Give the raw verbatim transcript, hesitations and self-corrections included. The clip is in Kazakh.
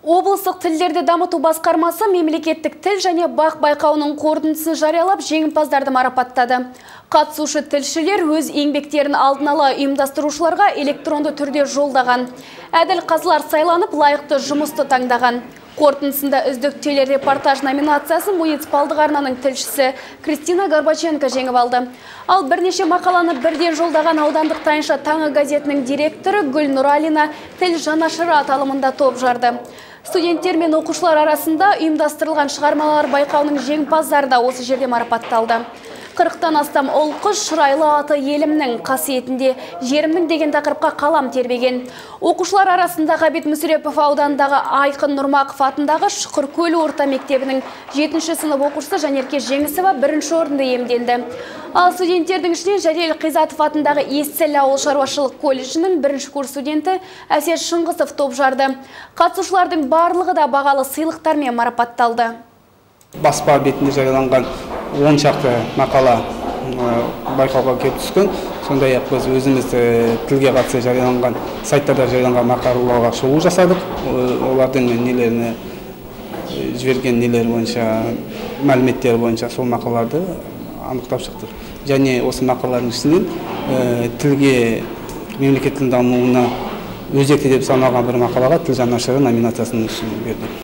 Облыстық тілдерді дамыту басқармасы мемлекеттік тіл және бақ байқауының қорытындысын жариялап, жеңімпаздарды марапаттады. Қатысушы тілшілер өз еңбектерін алдын ала ұйымдастырушыларға электронды түрде жолдаған. Әділ қазылар сайланып, лайықты жұмысты таңдаған. Қорытындысында үздік телерепортаж номинациясын муниципалдық арнаның тілшісі Кристина Горбаченко жеңіп алды. Ал бірнеше мақаланы бірден жолдаған аудандық Тайынша таңы газетінің директоры Гүл Нұралина тіл жанашыры аталымында топ жарды. Студенттер мен оқушылар арасында ұйымдастырылған шығармалар байқауының жеңімпаздары да осы жерде марапатталды. қырықтан астам ұл-қыз шырайлы аты елімнің қасиетінде жерімнің деген тақырыпқа қалам тербеген. Оқушылар арасында Ғабит Мүсірепов аудандағы Айқын Нұрмақов атындағы Шұқыркөл орта мектебінің жетінші сынып оқушысы Жанерке Жеңісова бірінші орынды иемденді. Ал студенттердің ішінен Жәлел Қизатов атындағы Есіл ауыл шаруашылық колледжінің бірінші курс студенті Әсет Шыңғысов топ жарды. Қатысушылардың барлығы да бағалы сыйлықтармен марапатталды. Баспа бетінде жарияланған он шақты мақала байқауға келіп түскен. Сондай-ақ біз өзіміз тілге қатысты жарияланған сайттарда жарияланған мақалаларға шолу жасадық. Олардың нелеріне жіберген нелер бойынша, мәліметтер бойынша сол мақалаларды анықтап шықтық. Және осы мақалалардың ішінен тілге, мемлекет тілінің дамуына өзекті деп саналған бір мақалаға тіл жанашыры номинациясын бердік.